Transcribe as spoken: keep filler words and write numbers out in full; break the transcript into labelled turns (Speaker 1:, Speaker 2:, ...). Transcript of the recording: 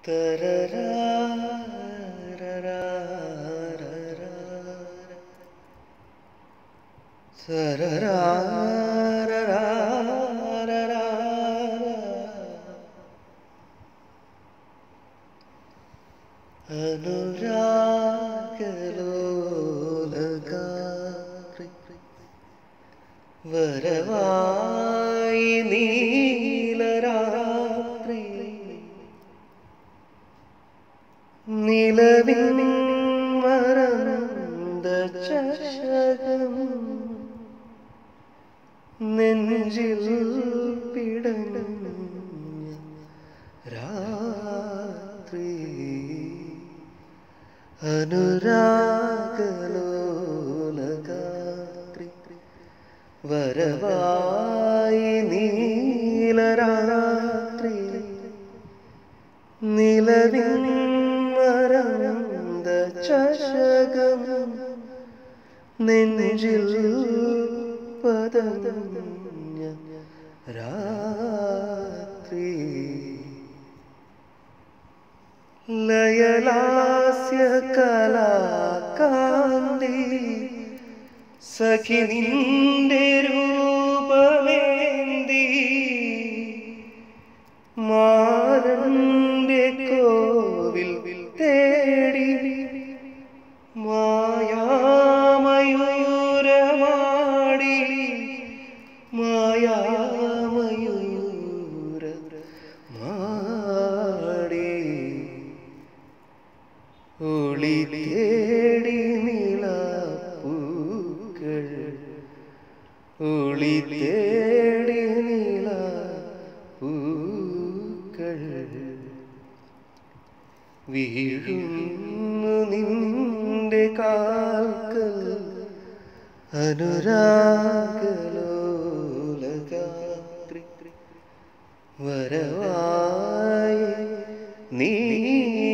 Speaker 1: അനുരാഗലോലഗാത്രി വരവായി നീലരാത്രി നിലവിൻ മറந்த ചഷകം നെഞ്ചിൽ പിടഞ്ഞ രാത്രി അനുരാഗലോലഗാത്രി വരവായി നീലരാത്രി നിലവിൻ മറந்த ചഷകം നെഞ്ചിൽ പതഞ്ഞ രാത്രി ലയലാസ്യ കലാകാന്തി സഖി നിന്റെ രൂപമേന്തി മാരന്റെ കോവിൽ തേടി മായാമയൂരമാടി മായാമയൂര മാടി ഒളി തേടി നിലാപ്പൂക്കൾ ഒളി തേടി നിലാപ്പൂക്കൾ വീഴുന്നു നിന്റെ കാൽക്കൽ അനുരാഗലോലഗാത്രി വരവായി നീ